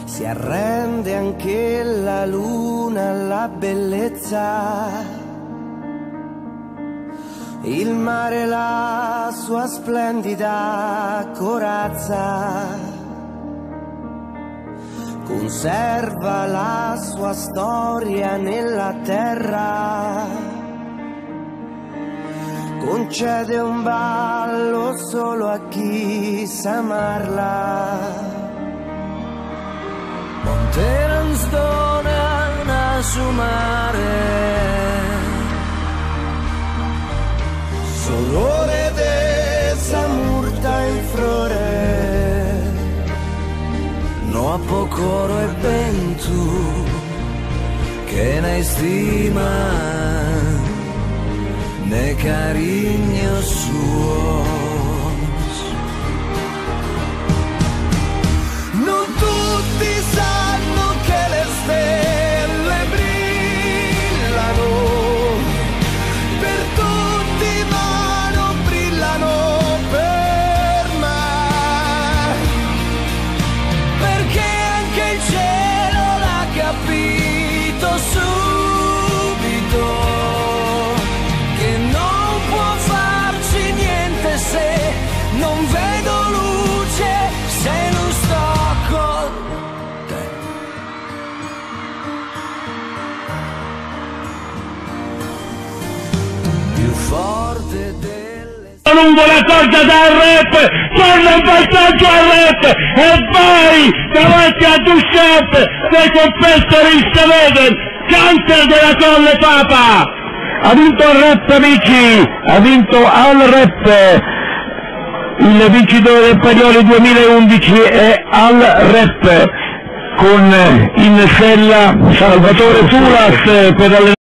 si arrende anche la luna alla bellezza. Il mare la sua splendida corazza, conserva la sua storia nella terra, concede un ballo solo a chi sa amarla. Monte non stona su mare, Solore de Samurta in flore, no a pocoro e ben tu che ne stima ne cariño suos. Non tutti sanno che le stelle brillano, per tutti ma non brillano per me, perché anche il cielo l'ha capito subito che non può farci niente se non vedo luce, se non sto con te. Più forte delle... Lungo la corda dal rap, torna un passaggio al rap e vai davanti a Duchamp dei Confessoristi Veden, cancer della Colle Papa. Ha vinto il rap, amici, ha vinto al rap, il vincitore del Parioli 2011 è al rap, con in sella Salvatore Furas per